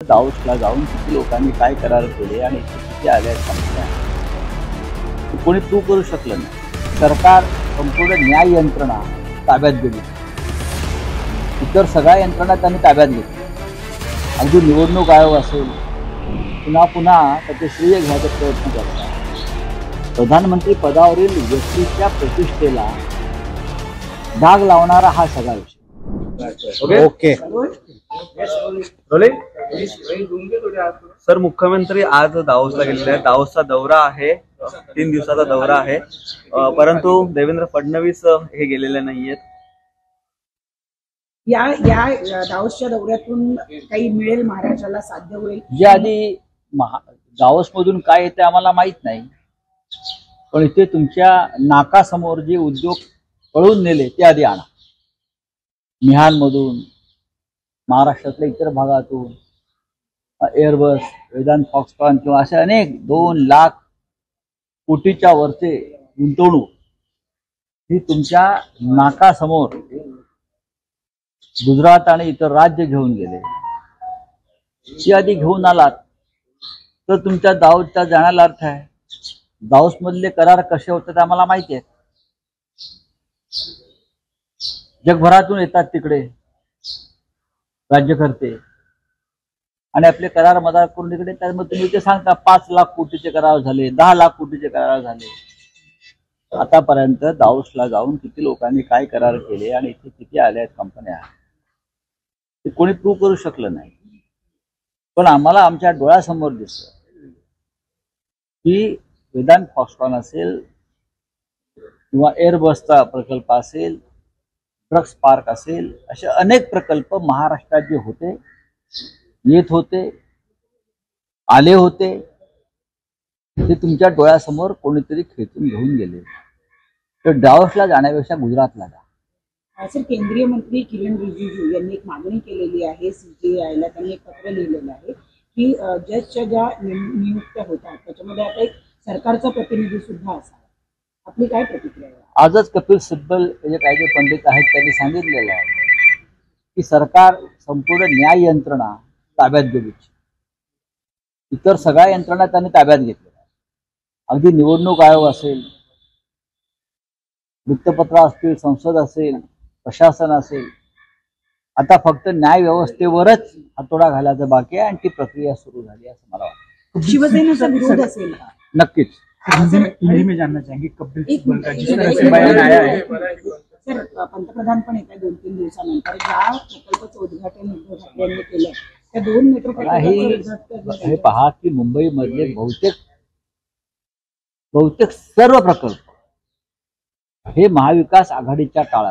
दाऊसला जाऊन किती लोकांनी काय करार केले आणि किती आल्या कंपन्या कोणी प्रूव्ह करू शकलं नाही। सरकार संपूर्ण न्याय यंत्रणा ताब्यात गेली, इतर सगळ्या यंत्रणा त्यांनी ताब्यात घेतली। अगदी निवडणूक आयोग असेल पुन्हा पुन्हा त्याचे श्रेय घ्यायचा प्रयत्न करतात। प्रधानमंत्री पदावरील व्यक्तीच्या प्रतिष्ठेला डाग लावणारा हा सगळा विषय। ओके सर, मुख्यमंत्री आज दावोसला गेलेले आहेत। दावोसचा दौरा आहे, 3 दिवसाचा दौरा आहे, परंतु देवेंद्र फडणवीस हे गेलेले नाहीयेत। या दावोसच्या दौऱ्यातून काही मिळेल, महाराष्ट्राला साध्य होईल? जे आधी दावोस मधून काय येते आम्हाला माहित नाही, पण इथे तुमच्या नाकासमोर जे उद्योग पळून नेले ते आधी आणा। मिहानमधून, महाराष्ट्रातल्या इतर भागातून, एअरबस, वेदांत, फॉक्सकॉन किंवा असे अनेक 2 लाख कोटीच्या वरचे गुंतवणूक ही तुमच्या नाकासमोर गुजरात आणि इतर राज्य घेऊन गेले। ती आधी घेऊन आलात तर तुमच्या दाऊसच्या जाण्याला अर्थ आहे। दाऊस मधले करार कसे होतात आम्हाला माहिती आहे। जगभरातून येतात तिकडे राज्यकर्ते आणि आपले करार मदार करून इकडे त्यामुळे तुम्ही ते सांगता 5 लाख कोटीचे करार झाले, 10 लाख कोटीचे करार झाले। आतापर्यंत दाऊसला जाऊन किती लोकांनी काय करार केले आणि इथे किती आल्या आहेत कंपन्या ते कोणी प्रूव्ह करू शकलं नाही। पण आम्हाला आमच्या डोळ्यासमोर दिसतं की वेदांत, फॉक्सकॉन असेल किंवा एअरबसचा प्रकल्प असेल, ड्रग्स पार्क असेल, असे अनेक प्रकल्प महाराष्ट्रात जे होते, येत होते, आले होते, ते तुमच्या डोळ्यासमोर कोणीतरी खेचून घेऊन गेले। तर दावोसला जाण्यापेक्षा गुजरातला जा। सर, केंद्रीय मंत्री किरण रिजिजू यांनी एक मागणी केलेली आहे CJI ला। त्यांनी एक पत्र लिहिलेलं आहे की जजच्या ज्या नियुक्त्या होतात त्याच्यामध्ये आता एक सरकारचा प्रतिनिधी सुद्धा असावा। आपली काय प्रतिक्रिया आहे? आजच कपिल सिब्बल जे कायदे पंडित आहेत त्यांनी सांगितलेलं आहे की सरकार संपूर्ण न्याय यंत्रणा ताब्यात गेली, इतर सगळ्या यंत्रणा त्यांनी ताब्यात घेतल्या। अगदी निवडणूक आयोग असेल, वृत्तपत्र असतील, संसद असेल, प्रशासन असेल, आता फक्त न्याय व्यवस्थेवरच हातोडा घालायचा बाकी आहे आणि ती प्रक्रिया सुरू झाली असं मला वाटतं। शिवसेनेचा विरोध असेल? नक्कीच। मैं जानना चाहेंगे कपिल सिब्बल का जिस तरह से बयान आया है। सर, पंतप्रधान पण येत्या 2-3 दिवसानंतर ज्या प्रकल्पाचं उद्घाटन उद्धव ठाकरे यांनी केलं त्या 2 मेट्रो प्रकल्पाचं हे पहा की मुंबई मधले बहुतेक सर्व प्रकल्प हे महाविकास आघाडीच्या काळात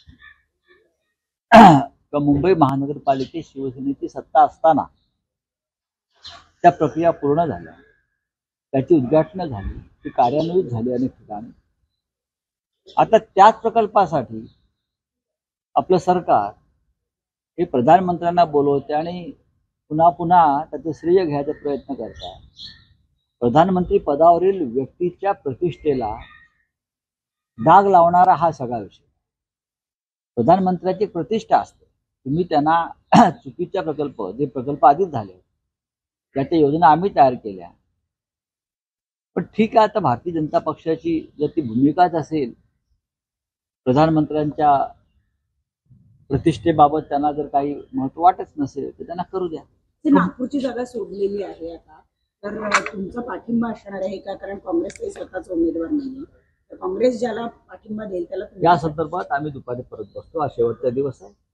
मुंबई महानगरपालिकेत शिवसेनेची सत्ता असताना त्या प्रक्रिया पूर्ण झाल्या, त्याची उद्घाटन झाली, ती कार्यान्वित झाली अनेक ठिकाणी। आता त्याच प्रकल्पासाठी आपलं सरकार हे प्रधानमंत्र्यांना बोलवते आणि पुन्हा पुन्हा त्याचे श्रेय घ्यायचा प्रयत्न करत आहे। प्रधानमंत्री पदावरील व्यक्तीच्या प्रतिष्ठेला डाग लावणारा हा सगळा विषय। प्रधानमंत्र्याची प्रतिष्ठा असते, तुम्ही त्यांना चुकीच्या प्रकल्प, जे प्रकल्प आधीच झाले त्याच्या योजना आम्ही तयार केल्या, पण ठीक आहे, आता भारतीय जनता पक्षाची जर ती भूमिकाच असेल, प्रधानमंत्र्यांच्या प्रतिष्ठेबाबत त्यांना जर काही महत्व वाटत नसेल तर त्यांना करू द्या। नागपूरची जागा सोडलेली आहे आता, तर तुमचा पाठिंबा असणार आहे का? कारण काँग्रेस काही स्वतःचा उमेदवार नाहीये, तर काँग्रेस ज्याला पाठिंबा देईल त्याला या संदर्भात आम्ही दुपारी परत बसतो। हा शेवटचा दिवस आहे।